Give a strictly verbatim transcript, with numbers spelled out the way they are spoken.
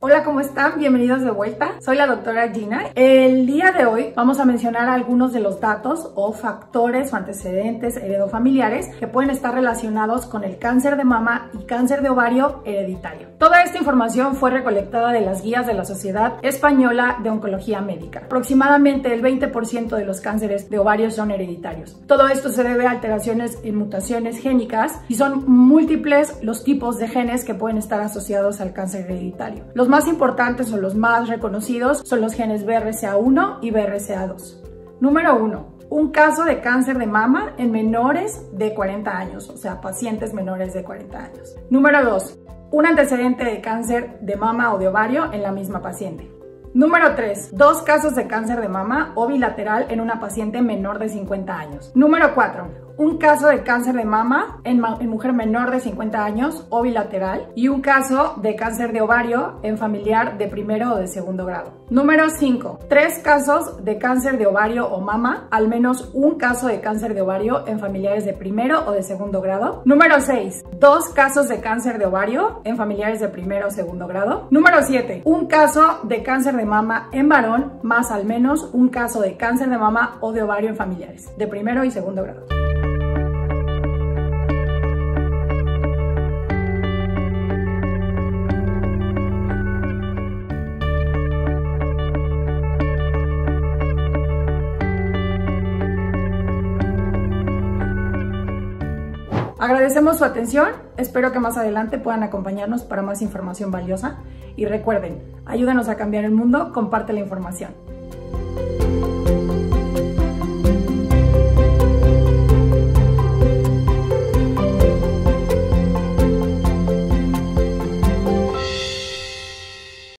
Hola, ¿cómo están? Bienvenidos de vuelta. Soy la doctora Gina. El día de hoy vamos a mencionar algunos de los datos o factores o antecedentes heredofamiliares que pueden estar relacionados con el cáncer de mama y cáncer de ovario hereditario. Toda esta información fue recolectada de las guías de la Sociedad Española de Oncología Médica. Aproximadamente el veinte por ciento de los cánceres de ovario son hereditarios. Todo esto se debe a alteraciones en mutaciones génicas y son múltiples los tipos de genes que pueden estar asociados al cáncer hereditario. Los más importantes o los más reconocidos son los genes B R C A uno y B R C A dos. Número uno. Un caso de cáncer de mama en menores de cuarenta años, o sea, pacientes menores de cuarenta años. Número dos. Un antecedente de cáncer de mama o de ovario en la misma paciente. Número tres. Dos casos de cáncer de mama o bilateral en una paciente menor de cincuenta años. Número cuatro. Un caso de cáncer de mama en, ma en mujer menor de cincuenta años o bilateral y un caso de cáncer de ovario en familiar de primero o de segundo grado. Número cinco. Tres casos de cáncer de ovario o mama, al menos un caso de cáncer de ovario en familiares de primero o de segundo grado. Número seis. Dos casos de cáncer de ovario en familiares de primero o segundo grado. Número siete. Un caso de cáncer de mama en varón, más al menos un caso de cáncer de mama o de ovario en familiares de primero y segundo grado. Agradecemos su atención, espero que más adelante puedan acompañarnos para más información valiosa y recuerden, ayúdenos a cambiar el mundo, comparte la información.